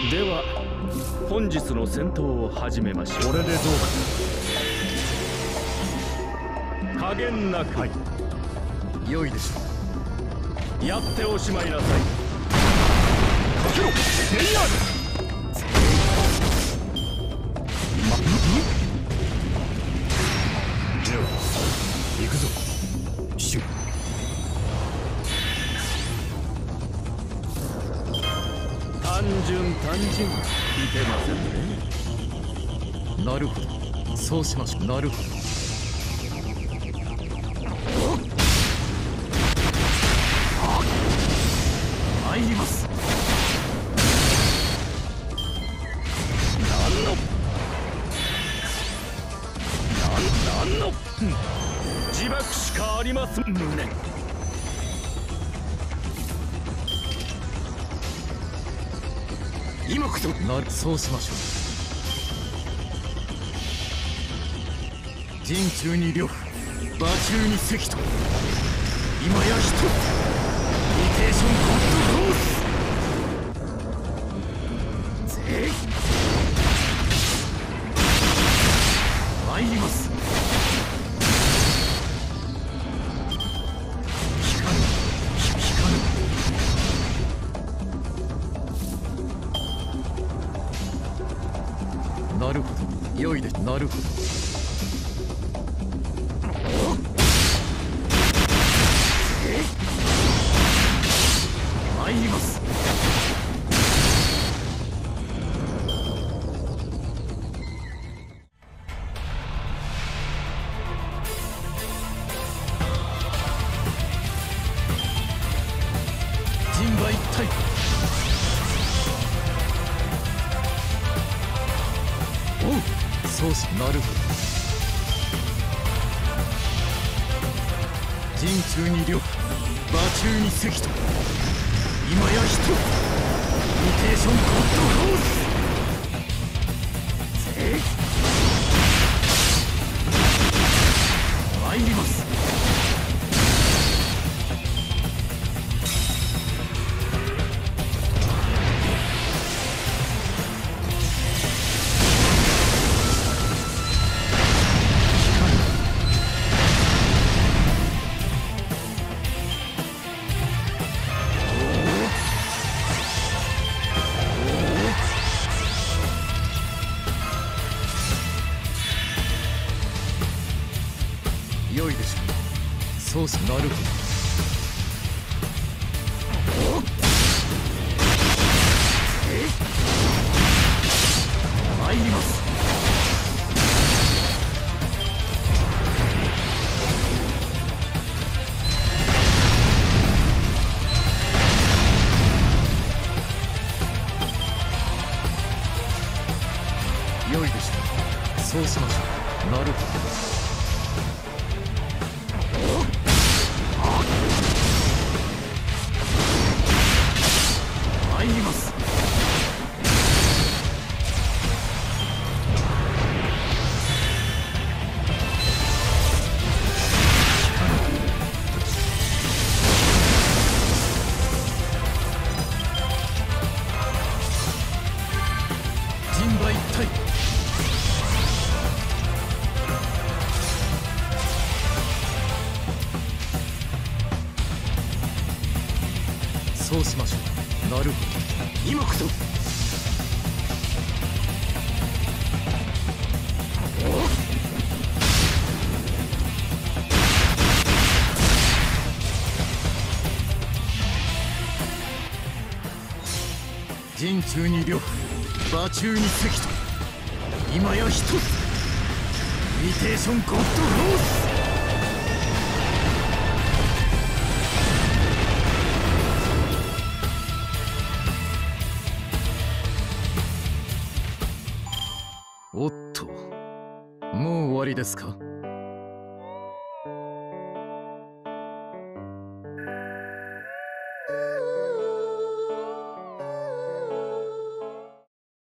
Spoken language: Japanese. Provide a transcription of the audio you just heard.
では本日の戦闘を始めましょう。 これでどうだ。 加減なく、 はい、良いでしょう。 やっておしまいなさい。 かけろレイヤーでは行くぞ。シュッ。 単純いけませんね。 なるほど、そうしましょう。なるほど。参ります。 なんの自爆しかあります胸。 今こそそうしましょう。陣中に呂布、馬中に関と、今や一つリテーションコントロース。ぜい参ります。なるほど、良いです。なるほど。参ります。人馬一体。そうし、なるほど。陣中に呂布、馬中に関と、今や一つリテーションコントロース。ぜい参ります。良いでしょう。そうし、なるほど。参ります。良いでしょう。そうしましょう。なるほど。参ります。人馬一体。そうしましょう。なるほど。今こそ。陣中に呂布、馬中に関と、今や一つリテーションコントロース。おっと、もう終わりですか。